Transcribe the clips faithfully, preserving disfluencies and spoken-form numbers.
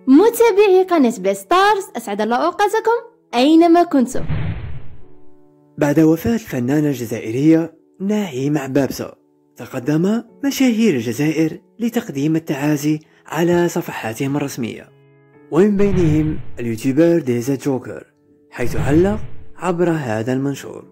متابعي قناة بيستارز، أسعد الله أوقاتكم أينما كنتم. بعد وفاة الفنانة الجزائرية نعيم عبابسة، تقدم مشاهير الجزائر لتقديم التعازي على صفحاتهم الرسمية، ومن بينهم اليوتيوبر ديزا جوكر، حيث علق عبر هذا المنشور: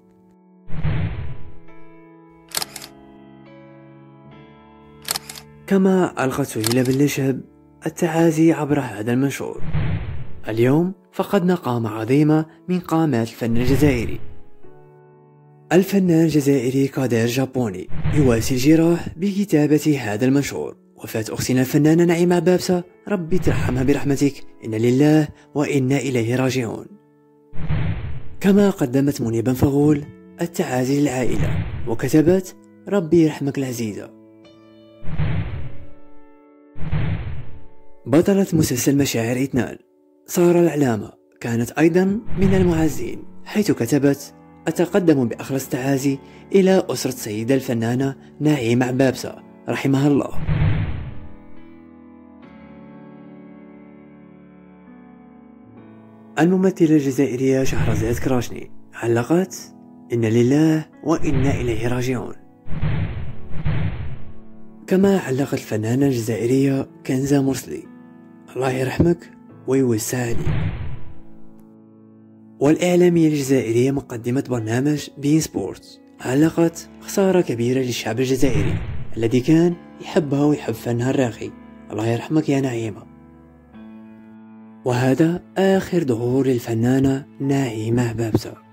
كما ألقت هيلة باللشب التعازي عبر هذا المنشور. اليوم فقدنا قامة عظيمة من قامات الفن الجزائري. الفنان الجزائري قادر جابوني يواسي الجراح بكتابة هذا المنشور: وفاة أختنا الفنانة نعيم عبابسة، ربي ترحمها برحمتك، إن لله وإنا إليه راجعون. كما قدمت منيبة فغول التعازي للعائلة وكتبت: ربي يرحمك العزيزة. بطلة مسلسل مشاعر إثنان سارة العلامة كانت أيضا من المعزين، حيث كتبت: أتقدم بأخلص تعازي إلى أسرة السيدة الفنانة نعيم عبابسة رحمها الله. الممثلة الجزائرية شهرزاد كراشني علقت: إن لله وإنا إليه راجعون. كما علقت الفنانة الجزائرية كنزة مرسلي: الله يرحمك ويوسع عليك. والإعلامية الجزائرية مقدمة برنامج بين سبورتس علقت: خسارة كبيرة للشعب الجزائري الذي كان يحبها ويحب فنها الراقي، الله يرحمك يا نعيمة. وهذا آخر ظهور للفنانة نعيم عبابسة.